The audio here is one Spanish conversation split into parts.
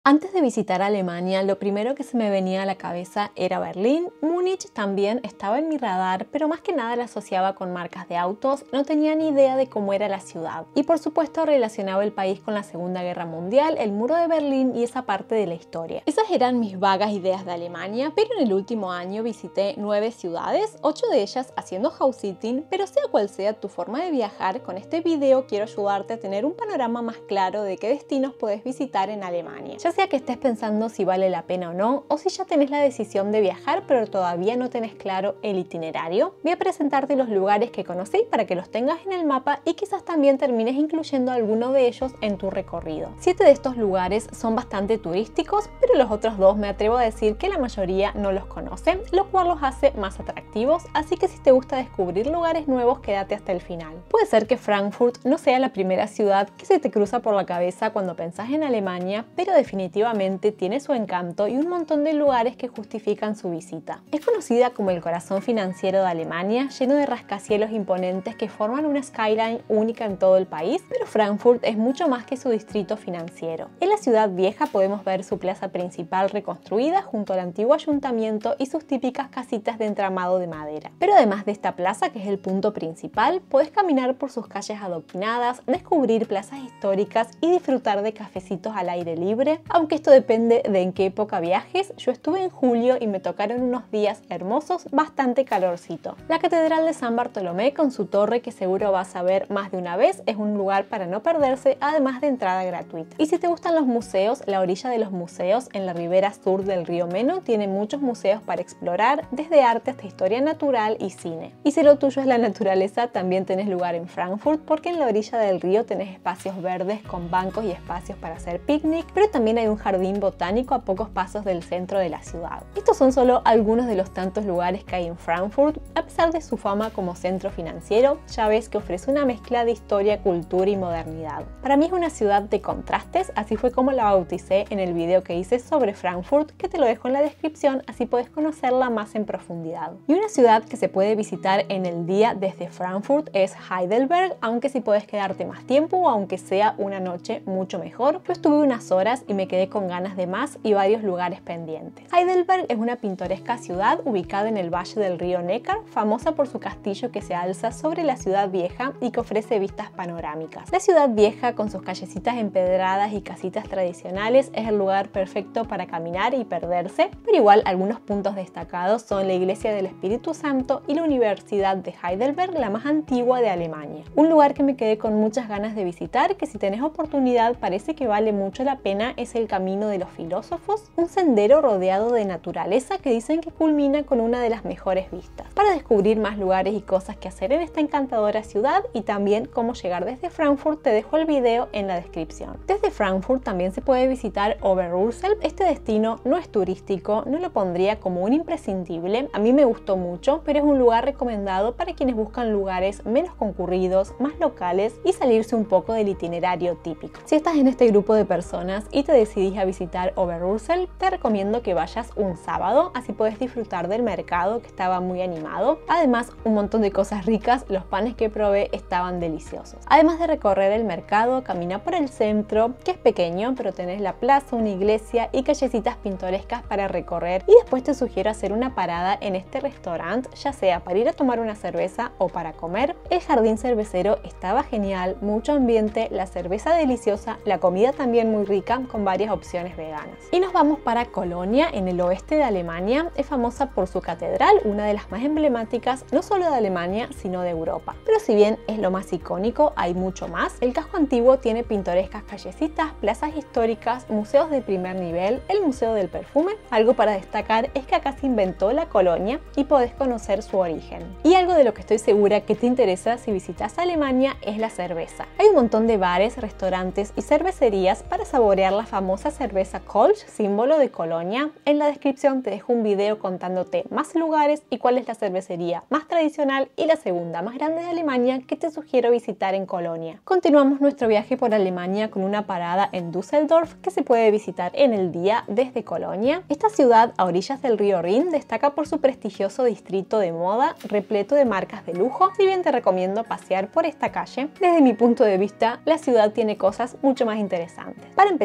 Antes de visitar Alemania, lo primero que se me venía a la cabeza era Berlín. Múnich también estaba en mi radar, pero más que nada la asociaba con marcas de autos, no tenía ni idea de cómo era la ciudad. Y por supuesto relacionaba el país con la Segunda Guerra Mundial, el muro de Berlín y esa parte de la historia. Esas eran mis vagas ideas de Alemania, pero en el último año visité 9 ciudades, 8 de ellas haciendo house sitting, pero sea cual sea tu forma de viajar, con este video quiero ayudarte a tener un panorama más claro de qué destinos puedes visitar en Alemania. Ya sea que estés pensando si vale la pena o no, o si ya tenés la decisión de viajar pero todavía no tenés claro el itinerario, voy a presentarte los lugares que conocí para que los tengas en el mapa y quizás también termines incluyendo alguno de ellos en tu recorrido. 7 de estos lugares son bastante turísticos, pero los otros 2 me atrevo a decir que la mayoría no los conocen, lo cual los hace más atractivos, así que si te gusta descubrir lugares nuevos, quédate hasta el final. Puede ser que Frankfurt no sea la primera ciudad que se te cruza por la cabeza cuando pensás en Alemania, pero definitivamente tiene su encanto y un montón de lugares que justifican su visita. Es conocida como el corazón financiero de Alemania, lleno de rascacielos imponentes que forman una skyline única en todo el país, pero Frankfurt es mucho más que su distrito financiero. En la ciudad vieja podemos ver su plaza principal reconstruida junto al antiguo ayuntamiento y sus típicas casitas de entramado de madera. Pero además de esta plaza, que es el punto principal, podés caminar por sus calles adoquinadas, descubrir plazas históricas y disfrutar de cafecitos al aire libre, aunque esto depende de en qué época viajes. Yo estuve en julio y me tocaron unos días hermosos, bastante calorcito. La Catedral de San Bartolomé, con su torre que seguro vas a ver más de una vez, es un lugar para no perderse, además de entrada gratuita. Y si te gustan los museos, la orilla de los museos en la ribera sur del río Meno tiene muchos museos para explorar, desde arte hasta historia natural y cine. Y si lo tuyo es la naturaleza, también tenés lugar en Frankfurt, porque en la orilla del río tenés espacios verdes con bancos y espacios para hacer picnic, pero también hay un jardín botánico a pocos pasos del centro de la ciudad. Estos son solo algunos de los tantos lugares que hay en Frankfurt. A pesar de su fama como centro financiero, ya ves que ofrece una mezcla de historia, cultura y modernidad. Para mí es una ciudad de contrastes, así fue como la bauticé en el video que hice sobre Frankfurt, que te lo dejo en la descripción, así puedes conocerla más en profundidad. Y una ciudad que se puede visitar en el día desde Frankfurt es Heidelberg, aunque si puedes quedarte más tiempo o aunque sea una noche, mucho mejor. Yo estuve unas horas y me quedé con ganas de más y varios lugares pendientes. Heidelberg es una pintoresca ciudad ubicada en el valle del río Neckar, famosa por su castillo que se alza sobre la ciudad vieja y que ofrece vistas panorámicas. La ciudad vieja, con sus callecitas empedradas y casitas tradicionales, es el lugar perfecto para caminar y perderse, pero igual algunos puntos destacados son la iglesia del Espíritu Santo y la Universidad de Heidelberg, la más antigua de Alemania. Un lugar que me quedé con muchas ganas de visitar, que si tenés oportunidad parece que vale mucho la pena, es el Camino de los Filósofos, un sendero rodeado de naturaleza que dicen que culmina con una de las mejores vistas. Para descubrir más lugares y cosas que hacer en esta encantadora ciudad y también cómo llegar desde Frankfurt, te dejo el video en la descripción. Desde Frankfurt también se puede visitar Oberursel. Este destino no es turístico, no lo pondría como un imprescindible, a mí me gustó mucho, pero es un lugar recomendado para quienes buscan lugares menos concurridos, más locales y salirse un poco del itinerario típico. Si estás en este grupo de personas y te decidís a visitar Oberursel, te recomiendo que vayas un sábado, así puedes disfrutar del mercado que estaba muy animado. Además, un montón de cosas ricas, los panes que probé estaban deliciosos. Además de recorrer el mercado, camina por el centro, que es pequeño, pero tenés la plaza, una iglesia y callecitas pintorescas para recorrer, y después te sugiero hacer una parada en este restaurante, ya sea para ir a tomar una cerveza o para comer. El jardín cervecero estaba genial, mucho ambiente, la cerveza deliciosa, la comida también muy rica con varias opciones veganas. Y nos vamos para Colonia, en el oeste de Alemania. Es famosa por su catedral, una de las más emblemáticas no solo de Alemania sino de Europa. Pero si bien es lo más icónico, hay mucho más. El casco antiguo tiene pintorescas callecitas, plazas históricas, museos de primer nivel, el Museo del Perfume. Algo para destacar es que acá se inventó la colonia y podés conocer su origen. Y algo de lo que estoy segura que te interesa si visitas Alemania es la cerveza. Hay un montón de bares, restaurantes y cervecerías para saborear la famosa cerveza Kolsch, símbolo de Colonia. En la descripción te dejo un video contándote más lugares y cuál es la cervecería más tradicional y la segunda más grande de Alemania que te sugiero visitar en Colonia. Continuamos nuestro viaje por Alemania con una parada en Düsseldorf que se puede visitar en el día desde Colonia. Esta ciudad a orillas del río Rin destaca por su prestigioso distrito de moda repleto de marcas de lujo, si bien te recomiendo pasear por esta calle. Desde mi punto de vista, la ciudad tiene cosas mucho más interesantes. Para empezar,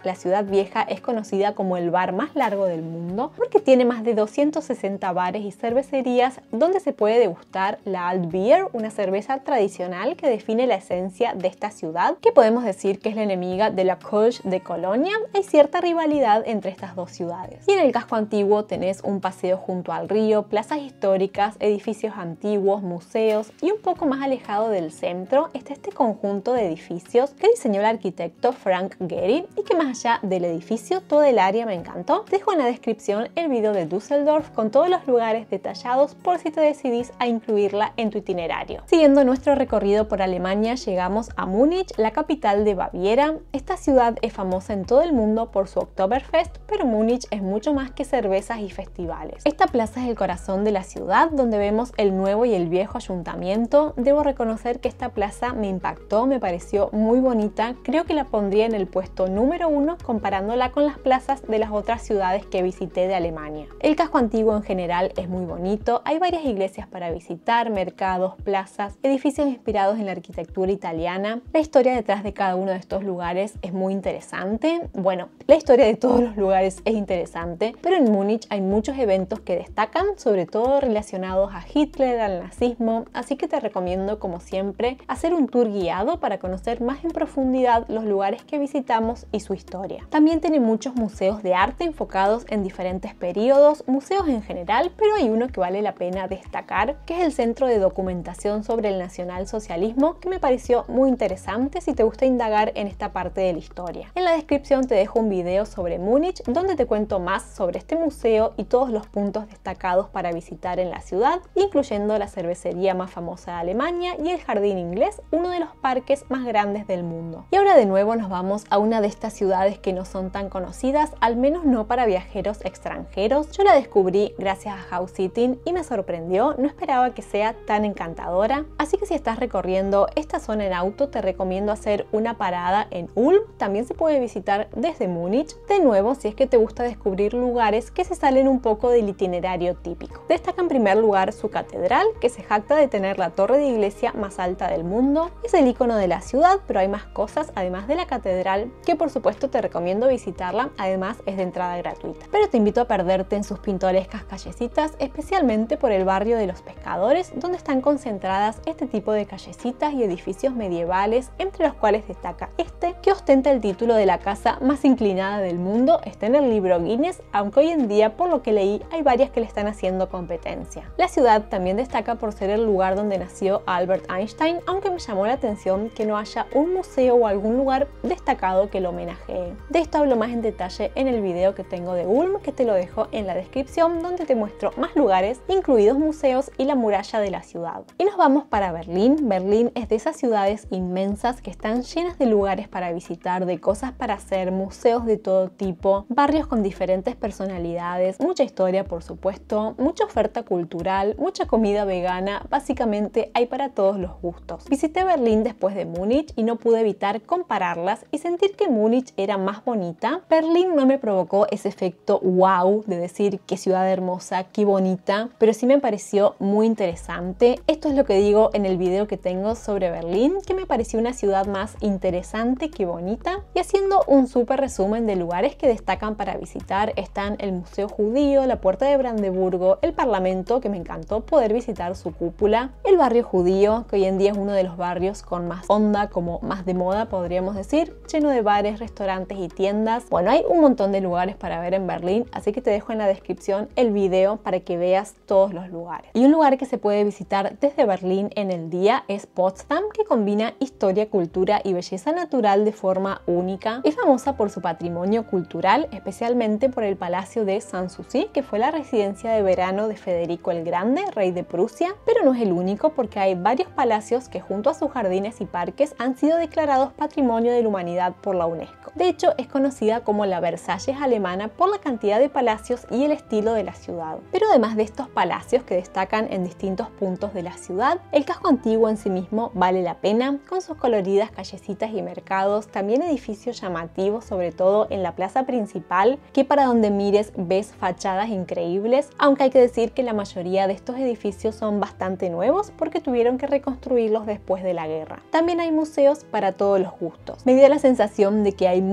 la ciudad vieja es conocida como el bar más largo del mundo porque tiene más de 260 bares y cervecerías donde se puede degustar la Alt Bier, una cerveza tradicional que define la esencia de esta ciudad, que podemos decir que es la enemiga de la Kölsch de Colonia. Hay cierta rivalidad entre estas dos ciudades. Y en el casco antiguo tenés un paseo junto al río, plazas históricas, edificios antiguos, museos, y un poco más alejado del centro está este conjunto de edificios que diseñó el arquitecto Frank Gehry y que más allá del edificio todo el área me encantó. Te dejo en la descripción el video de Düsseldorf con todos los lugares detallados por si te decidís a incluirla en tu itinerario. Siguiendo nuestro recorrido por Alemania llegamos a Múnich, la capital de Baviera. Esta ciudad es famosa en todo el mundo por su Oktoberfest, pero Múnich es mucho más que cervezas y festivales. Esta plaza es el corazón de la ciudad donde vemos el nuevo y el viejo ayuntamiento. Debo reconocer que esta plaza me impactó, me pareció muy bonita. Creo que la pondría en el puesto número 1 comparándola con las plazas de las otras ciudades que visité de Alemania. El casco antiguo en general es muy bonito, hay varias iglesias para visitar, mercados, plazas, edificios inspirados en la arquitectura italiana. La historia detrás de cada uno de estos lugares es muy interesante. Bueno, la historia de todos los lugares es interesante, pero en Múnich hay muchos eventos que destacan, sobre todo relacionados a Hitler, al nazismo, así que te recomiendo como siempre hacer un tour guiado para conocer más en profundidad los lugares que visitamos y su historia. También tiene muchos museos de arte enfocados en diferentes periodos, museos en general, pero hay uno que vale la pena destacar, que es el Centro de Documentación sobre el Nacionalsocialismo, que me pareció muy interesante si te gusta indagar en esta parte de la historia. En la descripción te dejo un video sobre Múnich donde te cuento más sobre este museo y todos los puntos destacados para visitar en la ciudad, incluyendo la cervecería más famosa de Alemania y el Jardín Inglés, uno de los parques más grandes del mundo. Y ahora de nuevo nos vamos a una de estas ciudades que no son tan conocidas, al menos no para viajeros extranjeros. Yo la descubrí gracias a House Sitting y me sorprendió, no esperaba que sea tan encantadora. Así que si estás recorriendo esta zona en auto te recomiendo hacer una parada en Ulm. También se puede visitar desde Múnich, de nuevo si es que te gusta descubrir lugares que se salen un poco del itinerario típico. Destaca en primer lugar su catedral, que se jacta de tener la torre de iglesia más alta del mundo. Es el icono de la ciudad, pero hay más cosas además de la catedral que por supuesto te recomiendo visitarla, además es de entrada gratuita. Pero te invito a perderte en sus pintorescas callecitas, especialmente por el barrio de los pescadores, donde están concentradas este tipo de callecitas y edificios medievales, entre los cuales destaca este, que ostenta el título de la casa más inclinada del mundo. Está en el libro Guinness, aunque hoy en día, por lo que leí, hay varias que le están haciendo competencia. La ciudad también destaca por ser el lugar donde nació Albert Einstein, aunque me llamó la atención que no haya un museo o algún lugar destacado que lo homenajee. De esto hablo más en detalle en el video que tengo de Ulm, que te lo dejo en la descripción, donde te muestro más lugares, incluidos museos y la muralla de la ciudad. Y nos vamos para Berlín. Berlín es de esas ciudades inmensas que están llenas de lugares para visitar, de cosas para hacer, museos de todo tipo, barrios con diferentes personalidades, mucha historia por supuesto, mucha oferta cultural, mucha comida vegana, básicamente hay para todos los gustos. Visité Berlín después de Múnich y no pude evitar compararlas y sentir que Múnich era más bonita. Berlín no me provocó ese efecto wow de decir qué ciudad hermosa, qué bonita, pero sí me pareció muy interesante. Esto es lo que digo en el video que tengo sobre Berlín, que me pareció una ciudad más interesante que bonita. Y haciendo un súper resumen de lugares que destacan para visitar, están el Museo Judío, la Puerta de Brandeburgo, el Parlamento, que me encantó poder visitar su cúpula, el barrio judío, que hoy en día es uno de los barrios con más onda, como más de moda podríamos decir, lleno de bares, restaurantes y tiendas. Bueno, hay un montón de lugares para ver en Berlín, así que te dejo en la descripción el video para que veas todos los lugares. Y un lugar que se puede visitar desde Berlín en el día es Potsdam, que combina historia, cultura y belleza natural de forma única. Es famosa por su patrimonio cultural, especialmente por el Palacio de Sanssouci, que fue la residencia de verano de Federico el Grande, rey de Prusia, pero no es el único porque hay varios palacios que junto a sus jardines y parques han sido declarados Patrimonio de la Humanidad por la UNESCO. De hecho, es conocida como la Versalles alemana por la cantidad de palacios y el estilo de la ciudad. Pero además de estos palacios que destacan en distintos puntos de la ciudad, el casco antiguo en sí mismo vale la pena, con sus coloridas callecitas y mercados, también edificios llamativos, sobre todo en la plaza principal, que para donde mires ves fachadas increíbles, aunque hay que decir que la mayoría de estos edificios son bastante nuevos porque tuvieron que reconstruirlos después de la guerra. También hay museos para todos los gustos. Me dio la sensación de que hay muchos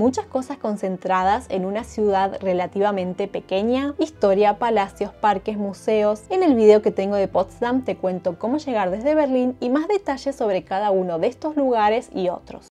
muchas cosas concentradas en una ciudad relativamente pequeña, historia, palacios, parques, museos. En el video que tengo de Potsdam te cuento cómo llegar desde Berlín y más detalles sobre cada uno de estos lugares y otros.